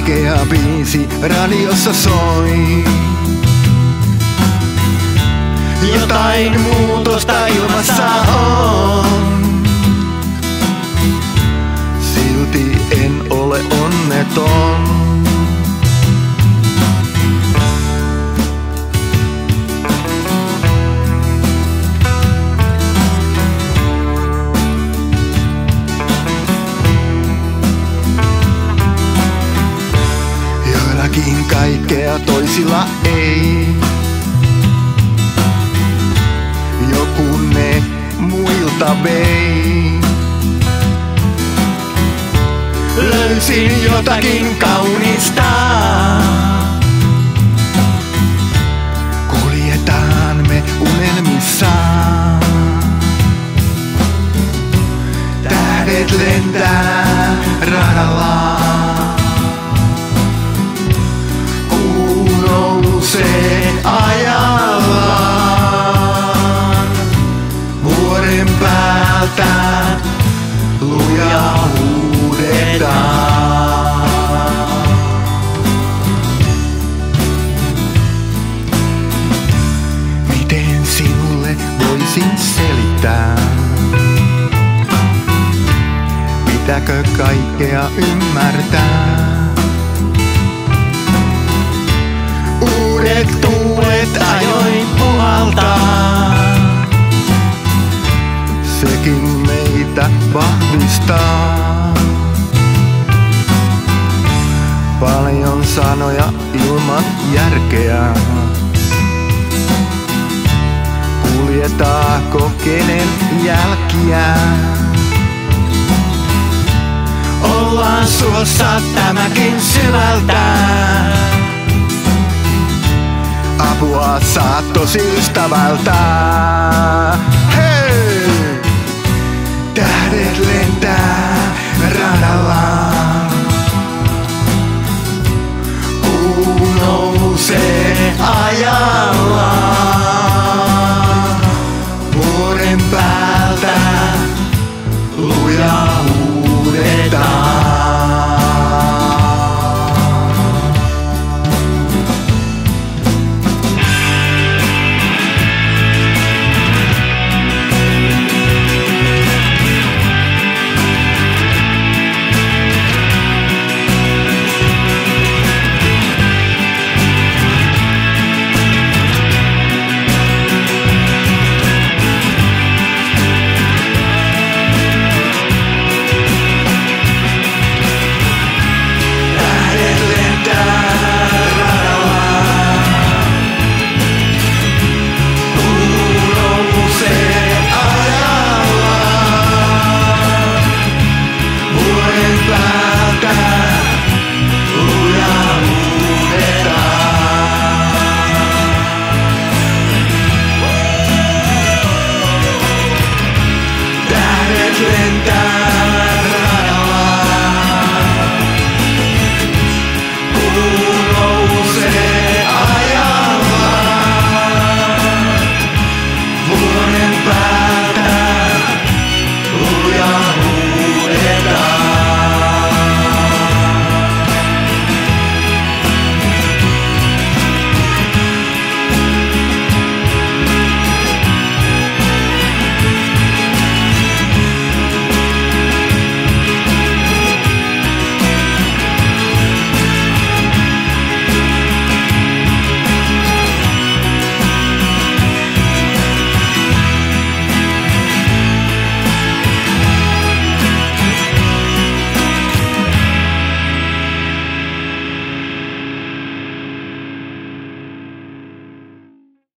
vaikea biisi radiossa soi. Jotain muutosta ilmassa on. Silti en ole onneton. Joillakin kaikkea, toisilla ei. Joku ne muilta vei. Löysin jotakin kaunista. Kuljetaan me unelmissaan. Tähdet lentää radallaan. Kuu nousee ajallaan. Vuoren päältä luja huudetaan. Miten sinulle voisin selittää? Pitääkö kaikkea ymmärtää? Uudet tuulet ajoin puhaltaa. Sekin meitä vahvistaa. Paljon sanoja ilman järkeä. Kuljetaanko kenen jälkiä? Ollaan suossa tämäkin syvältä. Apua saat tosi ystävältä. Hei! Tähdet lentää radallaan.